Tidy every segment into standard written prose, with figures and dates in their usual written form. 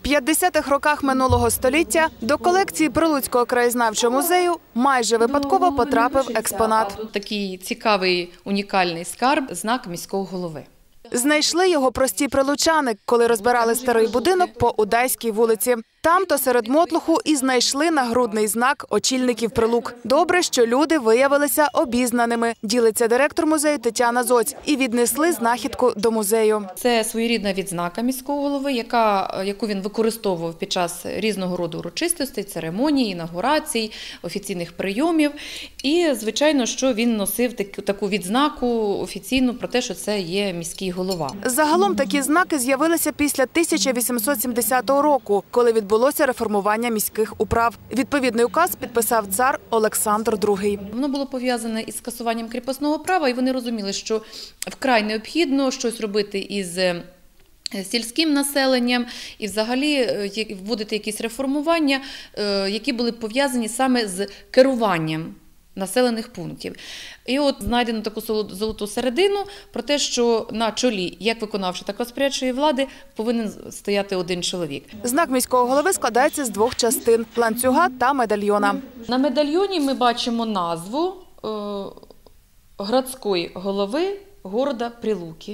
50-х роках минулого століття до колекції Прилуцького краєзнавчого музею майже випадково потрапив експонат. Такий цікавий, унікальний скарб – знак міського голови. Знайшли його прості прилучани, коли розбирали старий будинок по Удайській вулиці. Там-то серед мотлуху і знайшли нагрудний знак очільників Прилук. Добре, що люди виявилися обізнаними, ділиться директор музею Тетяна Зоць, і віднесли знахідку до музею. Це своєрідна відзнака міського голови, яку він використовував під час різного роду урочистостей, церемоній, інаугурацій, офіційних прийомів. І, звичайно, що він носив таку відзнаку офіційну про те, що це є міський голова. Загалом такі знаки з'явилися після 1870 року, коли відбулося реформування міських управ. Відповідний указ підписав цар Олександр II. Воно було пов'язане із скасуванням кріпосного права, і вони розуміли, що вкрай необхідно щось робити із сільським населенням і взагалі вводити якісь реформування, які були пов'язані саме з керуванням населених пунктів. І от знайдено таку золоту середину про те, що на чолі як виконавчої, так і розпорядчої влади повинен стояти один чоловік. Знак міського голови складається з двох частин – ланцюга та медальйона. На медальйоні ми бачимо назву градської голови города Прилуки.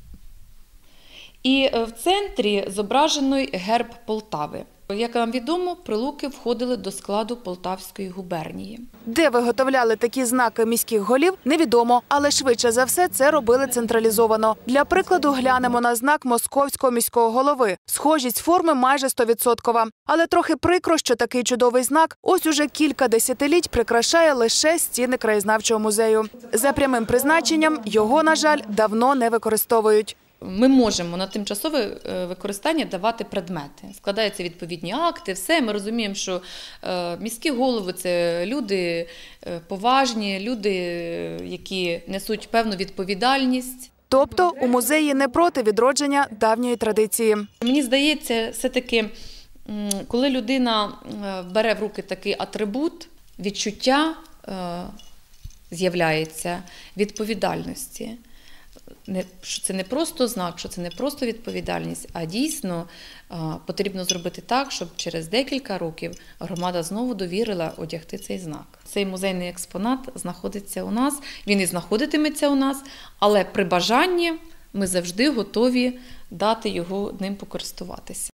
І в центрі зображений герб Полтави. Як нам відомо, Прилуки входили до складу Полтавської губернії. Де виготовляли такі знаки міських голів, невідомо, але швидше за все це робили централізовано. Для прикладу глянемо на знак московського міського голови. Схожість форми майже 100%. Але трохи прикро, що такий чудовий знак ось уже кілька десятиліть прикрашає лише стіни краєзнавчого музею. За прямим призначенням його, на жаль, давно не використовують. Ми можемо на тимчасове використання давати предмети. Складаються відповідні акти, все. Ми розуміємо, що міські голови – це люди поважні, люди, які несуть певну відповідальність. Тобто у музеї не проти відродження давньої традиції. Мені здається, все-таки, коли людина бере в руки такий атрибут, відчуття з'являється відповідальності. Що це не просто знак, що це не просто відповідальність, а дійсно потрібно зробити так, щоб через декілька років громада знову довірила одягти цей знак. Цей музейний експонат знаходиться у нас, він і знаходитиметься у нас, але при бажанні ми завжди готові дати ним покористуватися.